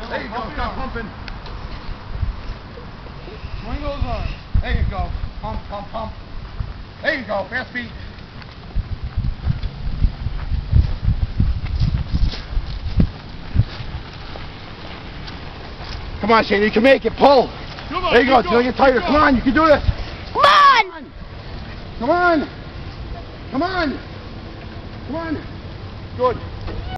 There you go. Stop pumping. Swing those arms. There you go. Pump, pump, pump. There you go. Fast feet. Come on, Shane. You can make it. Pull. There you go. Till you get tighter. Come on. You can do this. Come on! Come on. Come on. Come on. Good.